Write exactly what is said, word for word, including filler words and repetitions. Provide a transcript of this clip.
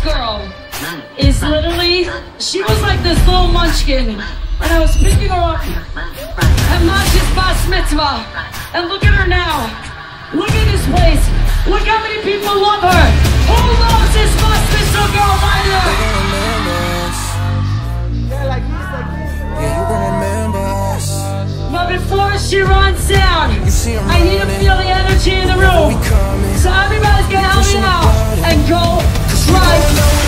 girl is literally, she was like this little munchkin, and I was picking her up at Masha's bar mitzvah, and look at her now. Look at this place. Look how many people love her. Who loves this bar mitzvah girl right here? Yeah, like this, like this. Yeah, you gon' remember us. But before she runs down, I need to feel the energy in the room. So everybody's gonna help me out and go right